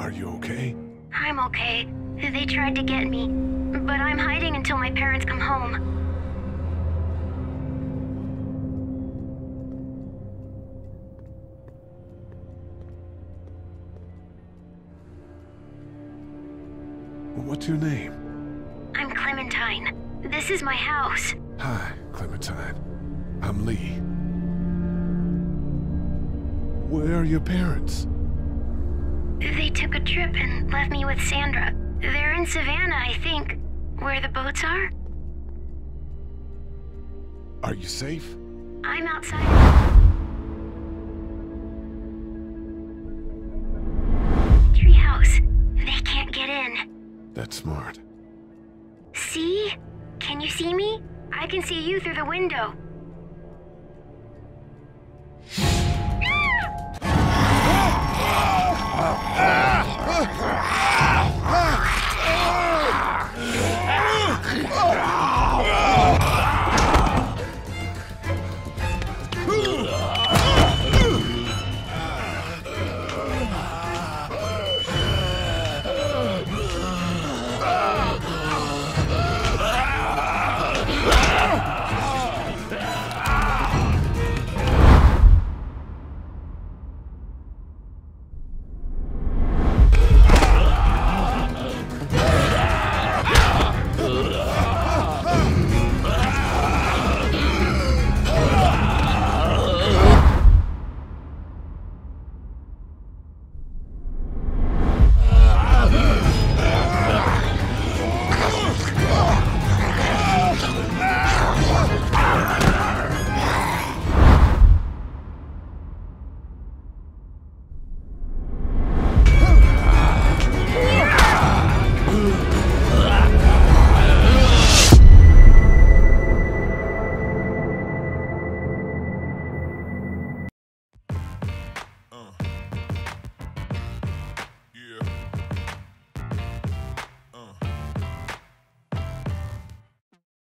Are you okay? I'm okay. They tried to get me, but I'm hiding until my parents come home. What's your name? I'm Clementine. This is my house. Hi, Clementine. I'm Lee. Where are your parents? They took a trip and left me with Sandra. They're in Savannah, I think. Where the boats are? Are you safe? I'm outside. Treehouse. They can't get in. That's smart. See? Can you see me? I can see you through the window.